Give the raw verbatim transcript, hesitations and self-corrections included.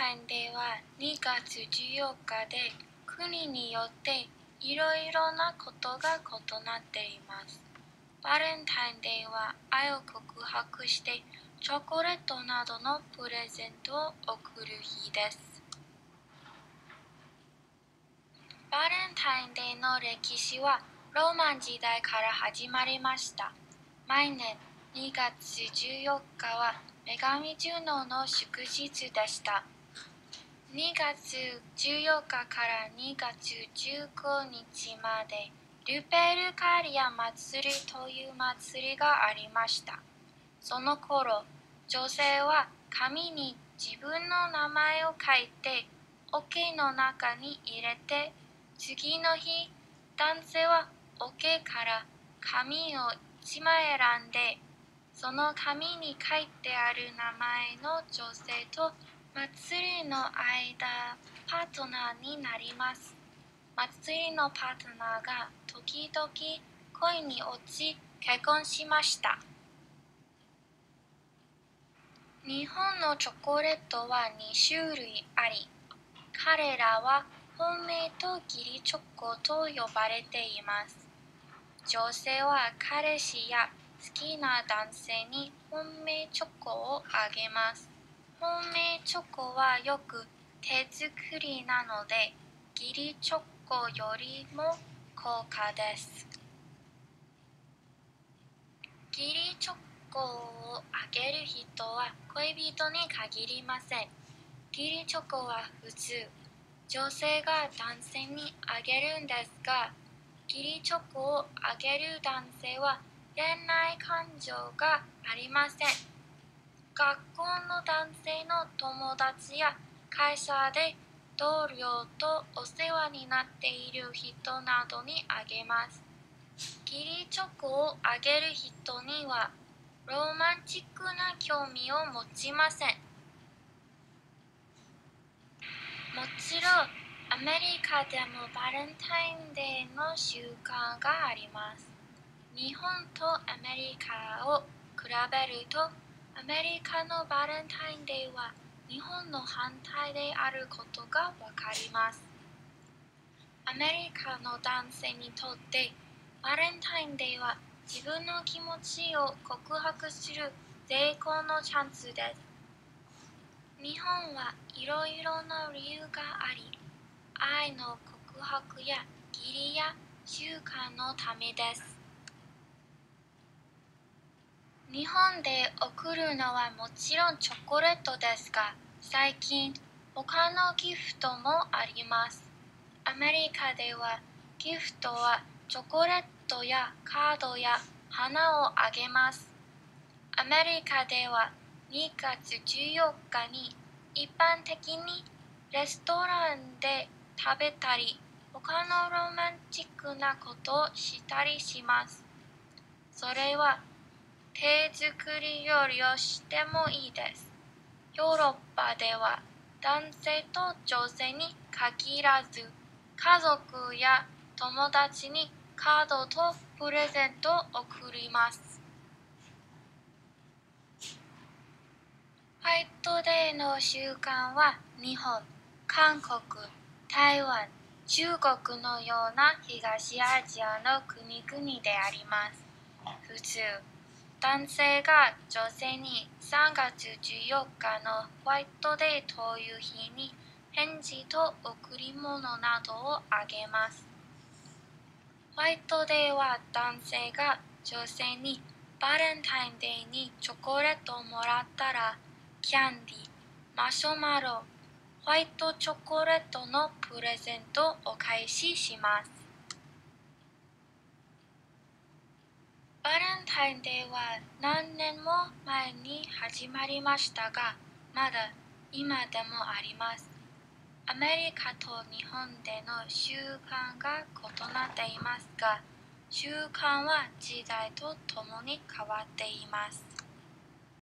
タインデーはにがつじゅうよっかで国によっていろいろなことが異なっています。バレンタインデーは愛を告白してチョコレートなどのプレゼントを贈る日です。バレンタインデーの歴史はローマン時代から始まりました。毎年にがつじゅうよっかは女神ジュノの祝日でした。にがつじゅうよっかからにがつじゅうくにちまでルペルカリア祭りという祭りがありました。その頃、女性は紙に自分の名前を書いて桶の中に入れて、次の日、男性は桶から紙をいちまい選んで、その紙に書いてある名前の女性と祭りの間、パートナーになります。祭りのパートナーが時々恋に落ち結婚しました。日本のチョコレートはにしゅるいあり、彼らは本命と義理チョコと呼ばれています。女性は彼氏や好きな男性に本命チョコをあげます。本命チョコはよく手作りなので、義理チョコよりも高価です。義理チョコをあげる人は恋人に限りません。義理チョコは普通、女性が男性にあげるんですが、義理チョコをあげる男性は恋愛感情がありません。学校の男性の友達や会社で同僚とお世話になっている人などにあげます。義理チョコをあげる人にはローマンチックな興味を持ちません。もちろんアメリカでもバレンタインデーの習慣があります。日本とアメリカを比べると、アメリカのバレンタインデーは日本の反対であることがわかります。アメリカの男性にとってバレンタインデーは自分の気持ちを告白する絶好のチャンスです。日本はいろいろな理由があり、愛の告白や義理や習慣のためです。日本で贈るのはもちろんチョコレートですが、最近他のギフトもあります。アメリカではギフトはチョコレートやカードや花をあげます。アメリカではにがつじゅうよっかに一般的にレストランで食べたり、他のロマンチックなことをしたりします。それは手作り料理をしてもいいです。ヨーロッパでは男性と女性に限らず、家族や友達にカードとプレゼントを贈ります。ホワイトデーの習慣は日本、韓国、台湾、中国のような東アジアの国々であります。普通、男性が女性にさんがつじゅうよっかのホワイトデーという日に返事と贈り物などをあげます。ホワイトデーは男性が女性にバレンタインデーにチョコレートをもらったら、キャンディー、マシュマロ、ホワイトチョコレートのプレゼントをお返しします。バレンタインデーは何年も前に始まりましたが、まだ今でもあります。アメリカと日本での習慣が異なっていますが、習慣は時代とともに変わっています。